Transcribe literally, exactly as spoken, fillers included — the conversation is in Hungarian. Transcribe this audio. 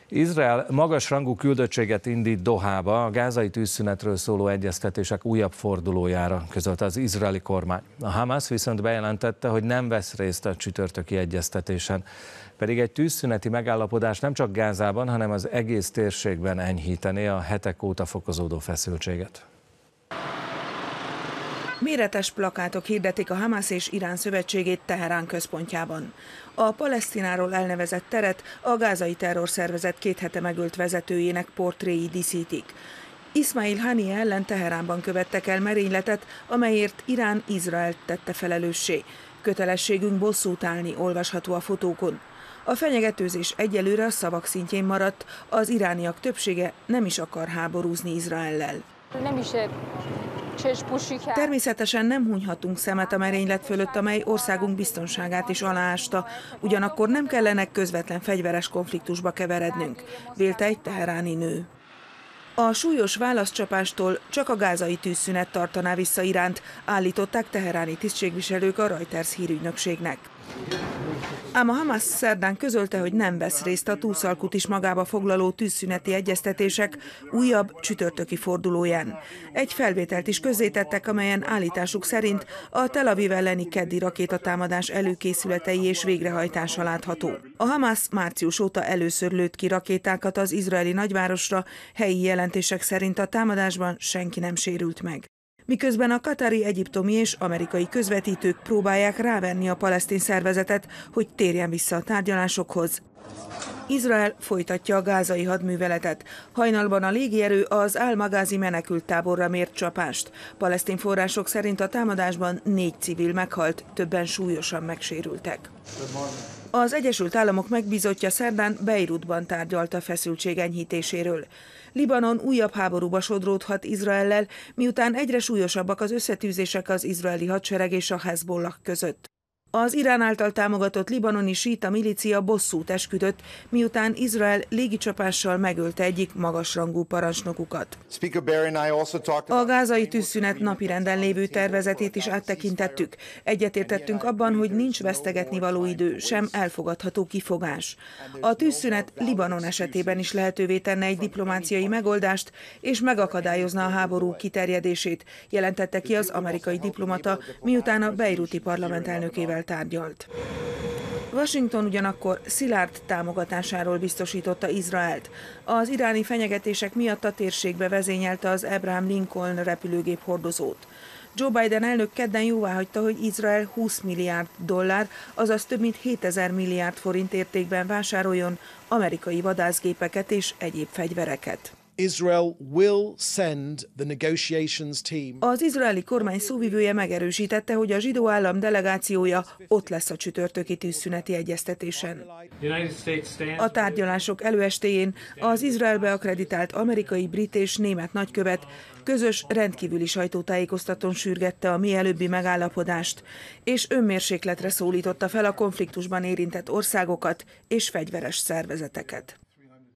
Izrael magasrangú küldöttséget indít Dohába a gázai tűzszünetről szóló egyeztetések újabb fordulójára, közölte az izraeli kormány. A Hamász viszont bejelentette, hogy nem vesz részt a csütörtöki egyeztetésen. Pedig egy tűzszüneti megállapodás nem csak Gázában, hanem az egész térségben enyhítené a hetek óta fokozódó feszültséget. Méretes plakátok hirdetik a Hamász és Irán szövetségét Teherán központjában. A Palesztináról elnevezett teret a gázai terrorszervezet két hete megölt vezetőjének portréi díszítik. Ismail Haniyeh ellen Teheránban követtek el merényletet, amelyért Irán Izraelt tette felelőssé. Kötelességünk bosszút állni, olvasható a fotókon. A fenyegetőzés egyelőre a szavak szintjén maradt, az irániak többsége nem is akar háborúzni Izraellel. Nem is. Természetesen nem hunyhatunk szemet a merénylet fölött, amely országunk biztonságát is aláásta, ugyanakkor nem kellene közvetlen fegyveres konfliktusba keverednünk, vélte egy teheráni nő. A súlyos válaszcsapástól csak a gázai tűzszünet tartaná vissza Iránt, állították teheráni tisztségviselők a Reuters hírügynökségnek. Ám a Hamász szerdán közölte, hogy nem vesz részt a túlszalkut is magába foglaló tűzszüneti egyeztetések újabb csütörtöki fordulóján. Egy felvételt is közzétettek, amelyen állításuk szerint a Tel Aviv elleni keddi rakétatámadás előkészületei és végrehajtása látható. A Hamász március óta először lőtt ki rakétákat az izraeli nagyvárosra, helyi jelentések szerint a támadásban senki nem sérült meg. Miközben a katari, egyiptomi és amerikai közvetítők próbálják rávenni a palesztin szervezetet, hogy térjen vissza a tárgyalásokhoz. Izrael folytatja a gázai hadműveletet. Hajnalban a légierő az Al-Maghazi menekülttáborra mért csapást. Palesztin források szerint a támadásban négy civil meghalt, többen súlyosan megsérültek. Az Egyesült Államok megbízottja szerdán Beirutban tárgyalt a feszültség enyhítéséről. Libanon újabb háborúba sodródhat Izraellel, miután egyre súlyosabbak az összetűzések az izraeli hadsereg és a Hezbollah között. Az Irán által támogatott libanoni síta milícia bosszút esküdött, miután Izrael légicsapással megölte egyik magasrangú parancsnokukat. A gázai tűzszünet napirenden lévő tervezetét is áttekintettük. Egyetértettünk abban, hogy nincs vesztegetnivaló idő, sem elfogadható kifogás. A tűzszünet Libanon esetében is lehetővé tenne egy diplomáciai megoldást, és megakadályozna a háború kiterjedését, jelentette ki az amerikai diplomata, miután a beiruti parlament elnökével tárgyalt. Washington ugyanakkor szilárd támogatásáról biztosította Izraelt. Az iráni fenyegetések miatt a térségbe vezényelte az Abraham Lincoln repülőgép hordozót. Joe Biden elnök kedden jóváhagyta, hogy Izrael húsz milliárd dollár, azaz több mint hétezer milliárd forint értékben vásároljon amerikai vadászgépeket és egyéb fegyvereket. Israel will send the negotiations team. Az izraeli kormány szóvivője megerősítette, hogy a zsidó állam delegációja ott lesz a csütörtöki tűzszüneti egyeztetésen. A tárgyalások előestéjén az Izraelbe akreditált amerikai, brit és német nagykövet közös rendkívüli sajtótájékoztatón sürgette a mielőbbi megállapodást, és önmérsékletre szólította fel a konfliktusban érintett országokat és fegyveres szervezeteket.